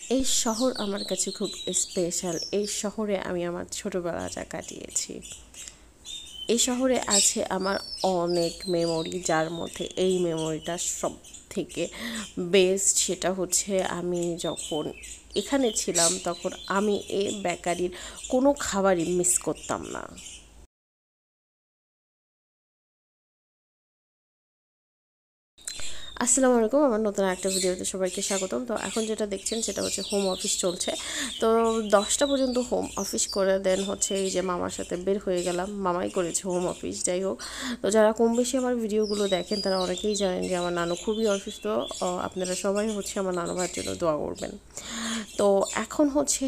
এই শহর আমার কাছে খুব স্পেশাল। এই শহরে আমি আমার ছোটবেলাটা কাটিয়েছি। এই শহরে আছে আমার অনেক মেমোরি, যার মধ্যে এই মেমোরিটা সব থেকে বেস্ট। সেটা হচ্ছে আমি যখন এখানে ছিলাম তখন আমি এই বেকারির কোনো খাবারই মিস করতাম না। আসসালামু আলাইকুম, আমার নতুন একটা ভিডিওতে সবাইকে স্বাগতম। তো এখন যেটা দেখছেন সেটা হচ্ছে হোম অফিস চলছে। তো 10টা পর্যন্ত হোম অফিস করে দেন হচ্ছে এই যে মামার সাথে বের হয়ে গেলাম। মামাই করেছে হোম অফিস, যাই হোক। তো যারা কম বেশি আমার ভিডিওগুলো দেখেন তারা অনেকেই জানেন যে আমার নানু খুবই অসুস্থ। আপনারা সবাই হচ্ছে আমার নানু ভাইয়ের জন্য দোয়া করবেন। তো এখন হচ্ছে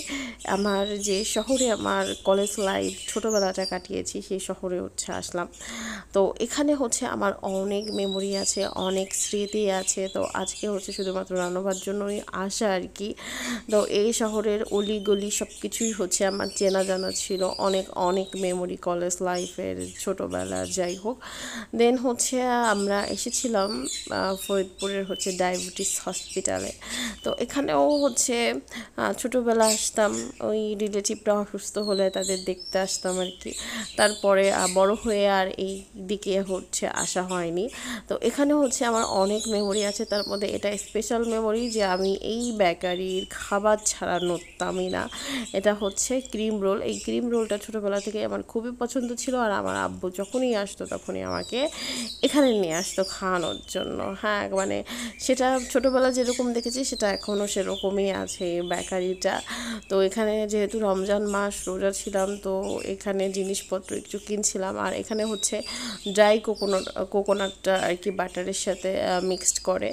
আমার যে শহরে আমার কলেজ লাইফ ছোটোবেলাটা কাটিয়েছি সেই শহরে হচ্ছে আসলাম। তো এখানে হচ্ছে আমার অনেক মেমোরি আছে, অনেক স্মৃতি আছে। তো আজকে হচ্ছে শুধুমাত্র রান্নাবার জন্যই আসা আর কি। তো এই শহরের অলিগলি সব কিছুই হচ্ছে আমার চেনা জানা ছিল, অনেক অনেক মেমোরি কলেজ লাইফের, ছোটোবেলার, যাই হোক। দেন হচ্ছে আমরা এসেছিলাম ফরিদপুরের হচ্ছে ডায়াবেটিস হসপিটালে। তো এখানেও হচ্ছে ছোটোবেলা আসতাম, ওই রিলেটিভরা অসুস্থ হলে তাদের দেখতে আসতাম আর কি। তারপরে বড় হয়ে আর এই দিকে হচ্ছে আসা হয়নি। তো এখানে হচ্ছে আমার অনেক মেমোরি আছে, তার মধ্যে এটা স্পেশাল মেমোরি যে আমি এই বেকারির খাবার ছাড়া নড়তামই না। এটা হচ্ছে ক্রিম রোল। এই ক্রিম রোলটা ছোটোবেলা থেকে আমার খুবই পছন্দ ছিল, আর আমার আব্বু যখনই আসতো তখনই আমাকে এখানে নিয়ে আসতো খাওয়ানোর জন্য। হ্যাঁ, মানে সেটা ছোটোবেলা যেরকম দেখেছি সেটা এখনও সেরকমই আছে এই বেকারিটা। তো এখানে যেহেতু রমজান মাস রোজা ছিলাম, তো এখানে জিনিসপত্র একটু কিনছিলাম। আর এখানে হচ্ছে ড্রাই কোকোনাটটা আর কি বাটারের সাথে মিক্সড করে।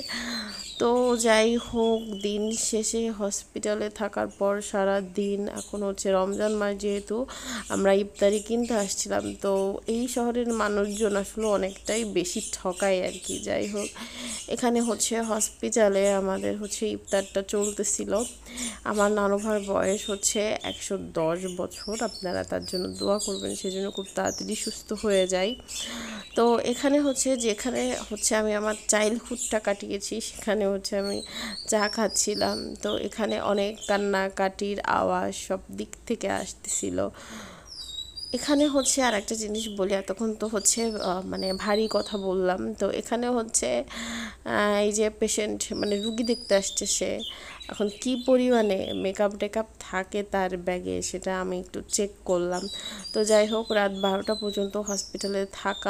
তো যাই হোক, দিন শেষে হসপিটালে থাকার পর সারা দিন, এখন হচ্ছে রমজান মাস যেহেতু, আমরা ইফতারি কিনতে আসছিলাম। তো এই শহরের মানুষজন আসলে অনেকটাই বেশি ঠকায় আর কি। যাই হোক, এখানে হচ্ছে হসপিটালে আমাদের হচ্ছে ইফতারটা চলতেছিল। আমার নানু ভাইয়ের বয়স হচ্ছে 110 বছর। আপনারা তার জন্য দোয়া করবেন, সেজন্য খুব তাড়াতাড়ি সুস্থ হয়ে যায়। তো এখানে হচ্ছে যেখানে হচ্ছে আমি আমার চাইল্ডহুডটা কাটিয়েছি সেখানে হচ্ছে আমি চা খাচ্ছিলাম। তো এখানে অনেক কান্নাকাটির আওয়াজ সব দিক থেকে আসতেছিল। এখানে হচ্ছে আর একটা জিনিস বলি, এতক্ষণ তো হচ্ছে মানে ভারী কথা বললাম। তো এখানে হচ্ছে এই যে পেশেন্ট মানে রুগী দেখতে আসছে, সে এখন কি পরিমাণে মেকআপ টেকআপ থাকে তার ব্যাগে সেটা আমি একটু চেক করলাম। তো যাই হোক, রাত 12টা পর্যন্ত হসপিটালে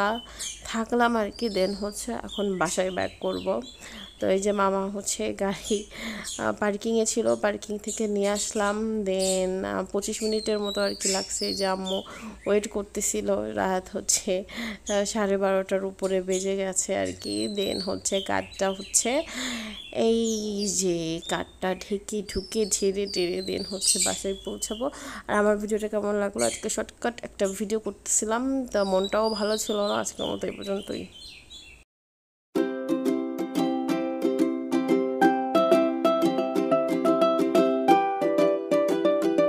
থাকলাম আর কি। দেন হচ্ছে এখন বাসায় ব্যাক করব। তো এই যে মামা হচ্ছে গাড়ি পার্কিংয়ে ছিল, পার্কিং থেকে নিয়ে আসলাম। দেন 25 মিনিটের মতো আর কি লাগছে, যে আম্মু ওয়েট করতেছিল। রাত হচ্ছে 12:30টার উপরে বেজে গেছে আর কি। দেন হচ্ছে কাঠটা হচ্ছে এই যে কাঠটা ঢুকে ঝেড়ে টেরে দেন হচ্ছে বাসায় পৌঁছাবো। আর আমার ভিডিওটা কেমন লাগলো, আজকে শর্টকাট একটা ভিডিও করতেছিলাম, তো মনটাও ভালো ছিল না। আজকের মতো এই পর্যন্তই।